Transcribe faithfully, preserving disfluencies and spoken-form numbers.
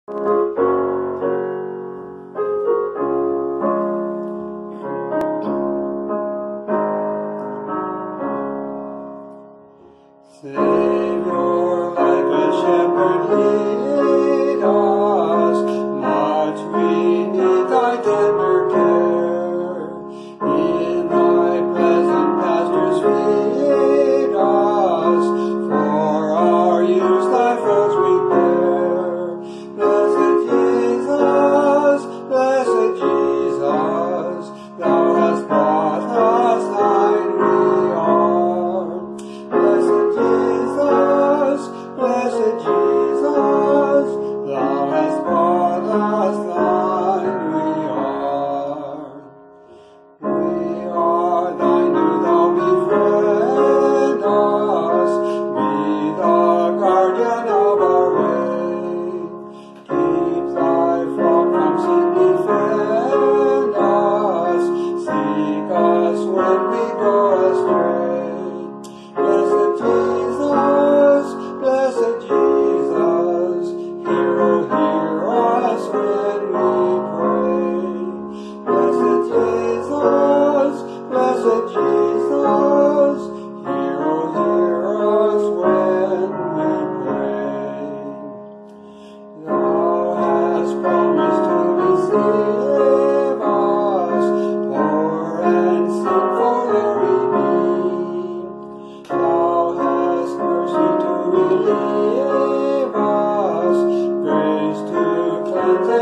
Savior, like a shepherd, lead us, much we need thy tender care. In thy pleasant pastures feed us, for our use thy folds prepare. Blessed Jesus, blessed Jesus, thou hast bought us thine we are. Blessed Jesus, blessed Jesus, thou hast bought us thine we are. We are thine, do thou befriend us, be the guardian of our way. Keep thy flock from sin, defend us, seek us when we go astray. Blessed Jesus, blessed Jesus, hear, oh, hear us when we pray. Blessed Jesus, blessed Jesus, hear, oh, hear us when we pray. Thou hast promised to receive us, poor and sinful redeemed. Thou hast mercy to relieve us, grace to cleanse